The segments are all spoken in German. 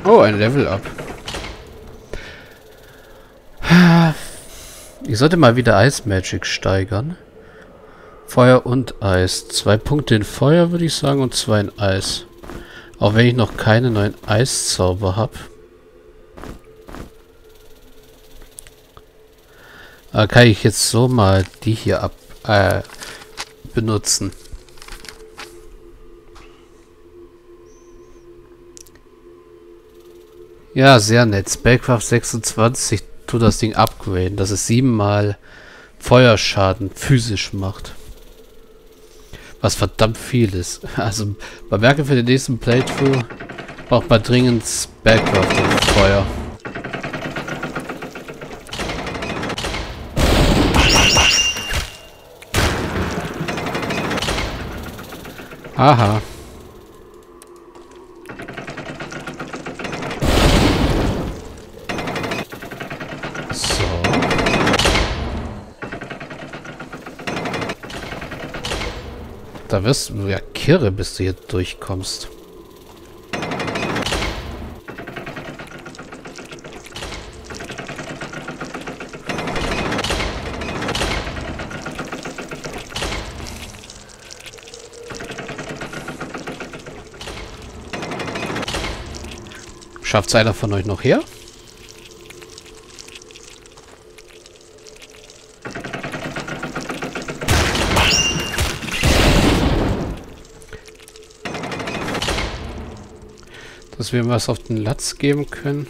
Oh, ein Level-Up. Ich sollte mal wieder Ice Magic steigern. Feuer und Eis. 2 Punkte in Feuer, würde ich sagen, und 2 in Eis. Auch wenn ich noch keine neuen Eiszauber habe. Kann ich jetzt so mal die hier benutzen. Ja, sehr nett. Spellcraft 26 tut das Ding upgraden, dass es 7 mal Feuerschaden physisch macht. Was verdammt viel ist. Also, man merke, für den nächsten Playthrough braucht man dringend Spellcraft und Feuer. Aha. So. Da wirst du ja kirre, bis du hier durchkommst. Schafft's einer von euch noch her? Dass wir was auf den Latz geben können.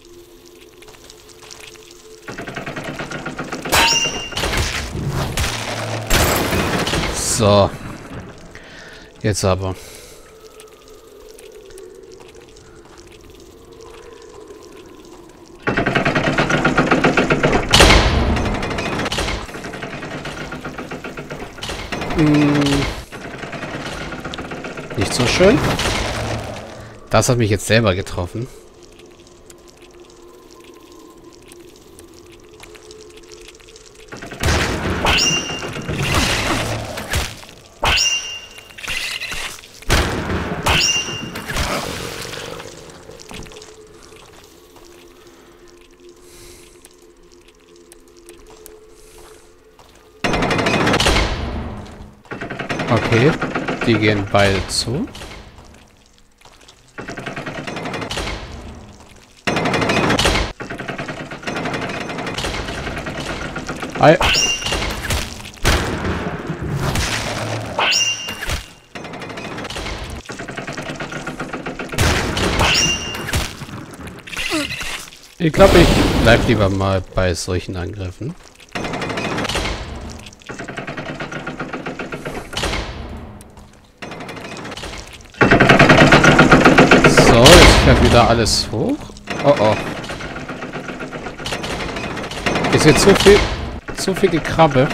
So. Jetzt aber. Nicht so schön. Das hat mich jetzt selber getroffen. Okay, die gehen beide zu. Hi. Ich glaube, ich bleib lieber mal bei solchen Angriffen. So, jetzt fährt wieder alles hoch. Oh oh. Ist jetzt so viel Gekrabbe.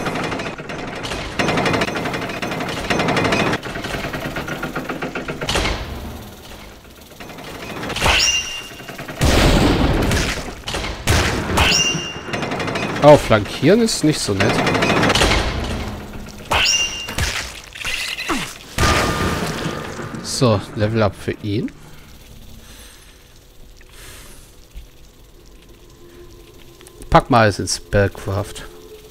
Oh, flankieren ist nicht so nett. So, Level Up für ihn. Pack mal alles ins Spellcraft.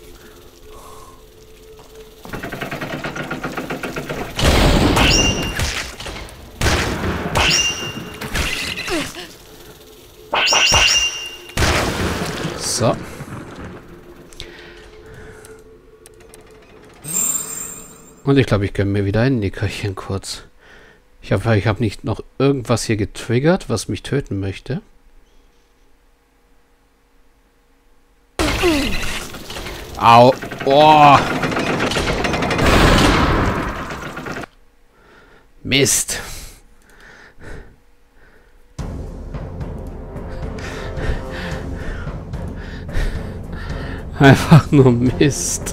So. Und ich glaube, ich gönne mir wieder ein Nickerchen kurz. Ich hab nicht noch irgendwas hier getriggert, was mich töten möchte. Au. Oh. Mist. Einfach nur Mist.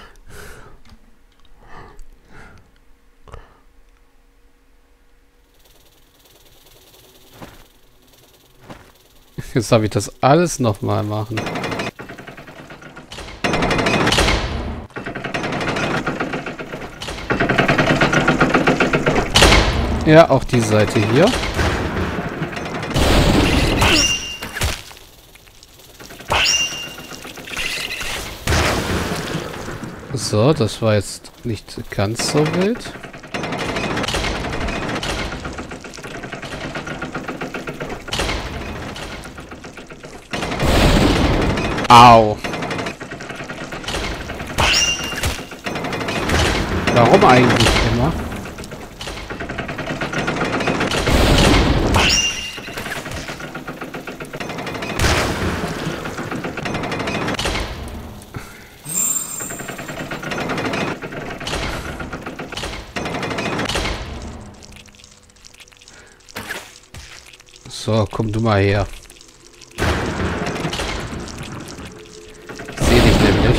Jetzt darf ich das alles nochmal machen. Ja, auch die Seite hier. So, das war jetzt nicht ganz so wild. Au. Warum eigentlich immer? So, komm du mal her. Ich sehe dich nämlich.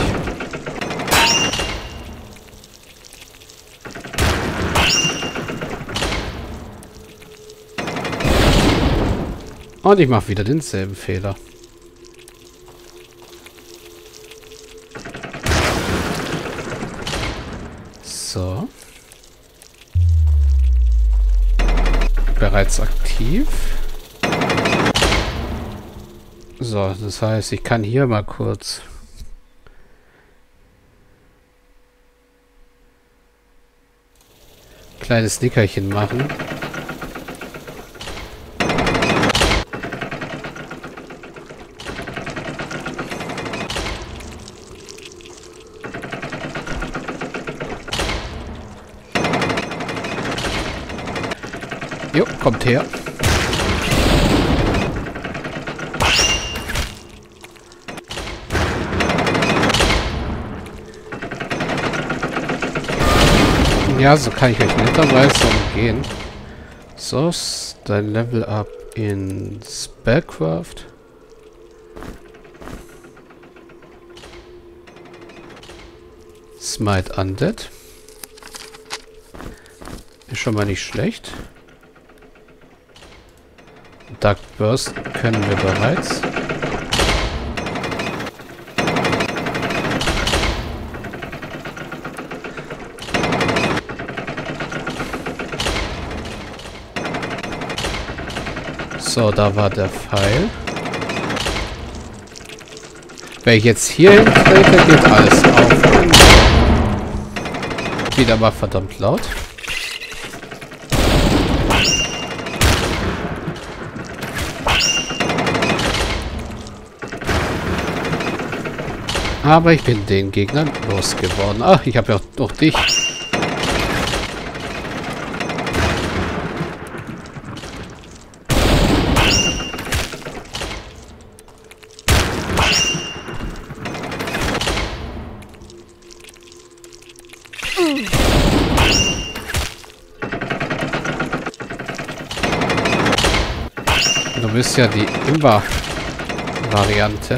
Und ich mache wieder denselben Fehler. So. Bereits aktiv. So, das heißt, ich kann hier mal kurz kleines Nickerchen machen. Jo, kommt her. Ja, so kann ich euch netterweise umgehen. So, dein Level Up in Spellcraft. Smite Undead. Ist schon mal nicht schlecht. Dark Burst können wir bereits. So, da war der Pfeil. Wenn ich jetzt hier hintrete, geht alles auf. Wieder mal verdammt laut. Aber ich bin den Gegnern losgeworden. Ach, ich habe ja auch noch dich. Du bist ja die Imba-Variante.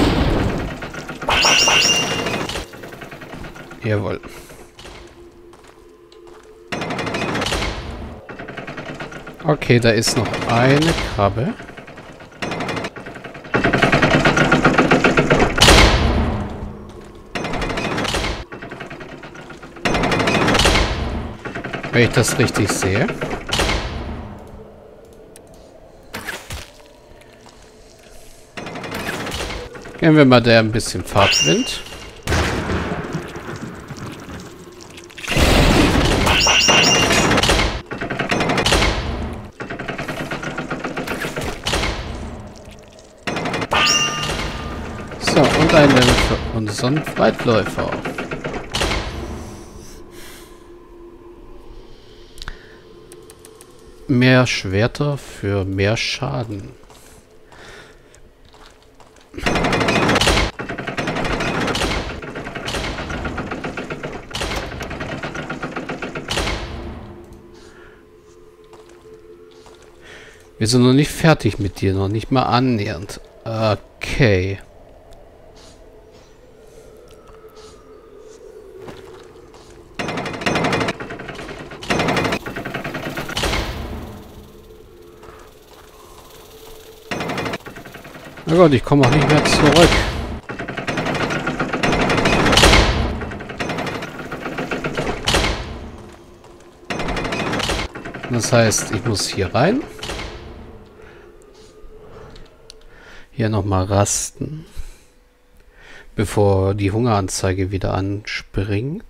Jawohl. Okay, da ist noch eine Krabbe. Wenn ich das richtig sehe. Geben wir mal der ein bisschen Fahrtwind. So, und ein Level für unseren Weitläufer. Mehr Schwerter für mehr Schaden. Wir sind noch nicht fertig mit dir, noch nicht mal annähernd. Okay. Na Gott, ich komme auch nicht mehr zurück. Das heißt, ich muss hier rein. Hier nochmal rasten. bevor die Hungeranzeige wieder anspringt.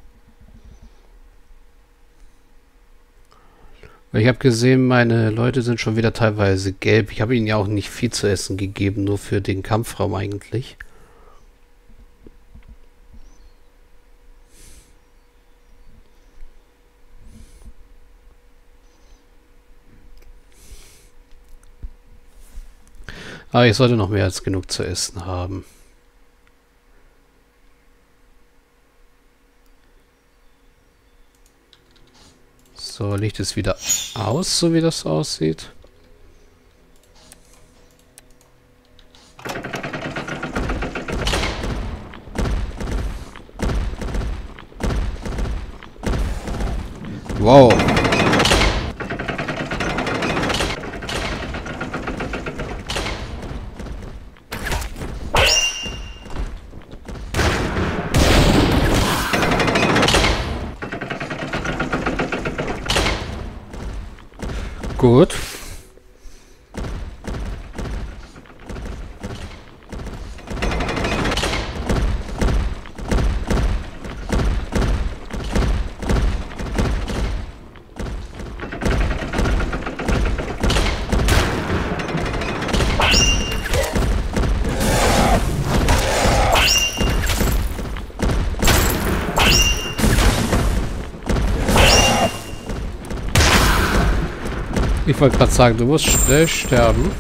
Ich habe gesehen, meine Leute sind schon wieder teilweise gelb. Ich habe ihnen ja auch nicht viel zu essen gegeben, nur für den Kampfraum eigentlich. Aber ich sollte noch mehr als genug zu essen haben. So, Licht ist wieder aus, so wie das aussieht. Wow. Gut. Ich wollte gerade sagen, du musst schnell sterben.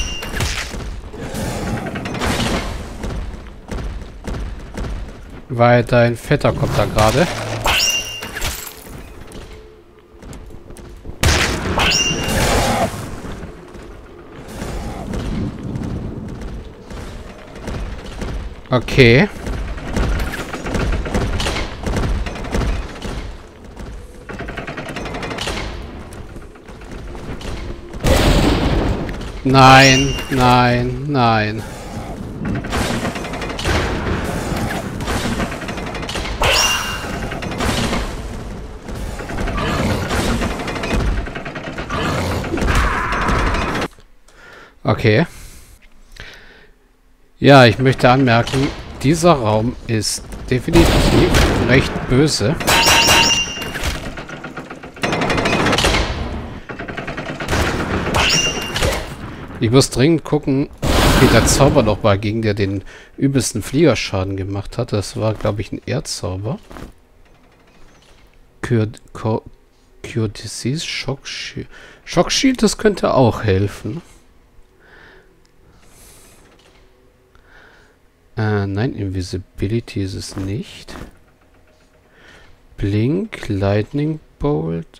Weil dein Vetter kommt da gerade. Okay. Nein, nein, nein. Okay. Ja, ich möchte anmerken, dieser Raum ist definitiv recht böse. Ich muss dringend gucken, wie der Zauber noch mal ging, der den übelsten Fliegerschaden gemacht hat. Das war, glaube ich, ein Erdzauber. Cure Disease, Shock Shield. Shock Shield, das könnte auch helfen. Nein, Invisibility ist es nicht. Blink, Lightning Bolt.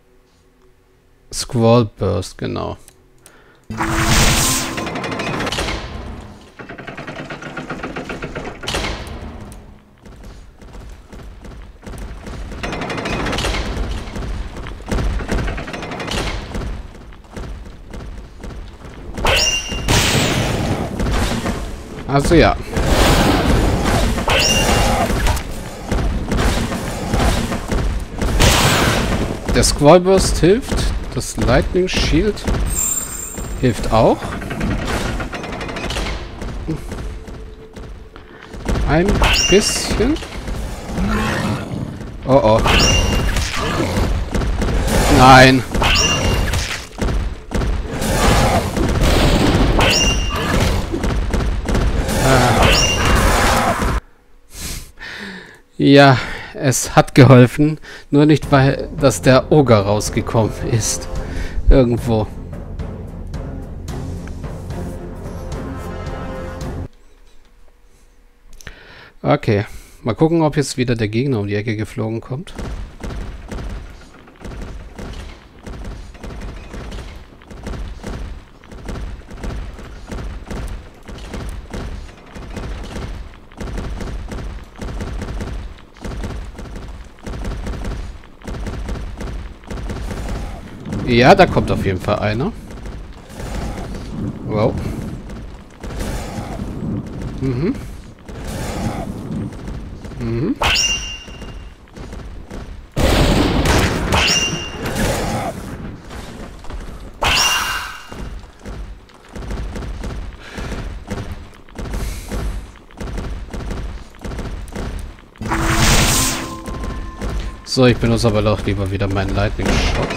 Squall Burst, genau. Also ja. Der Squall Burst hilft. Das Lightning Shield hilft auch. Ein bisschen. Oh oh. Nein. Ja, es hat geholfen. Nur nicht, weil dass der Oger rausgekommen ist. Irgendwo. Okay. Mal gucken, ob jetzt wieder der Gegner um die Ecke geflogen kommt. Ja, da kommt auf jeden Fall einer. Wow. Mhm. Mhm. So, ich benutze aber doch lieber wieder meinen Lightning Shot.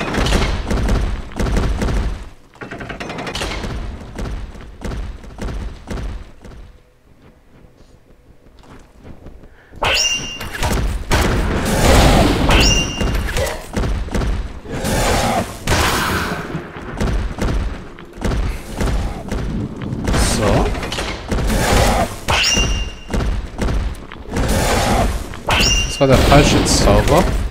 So. Das war der falsche Zauber.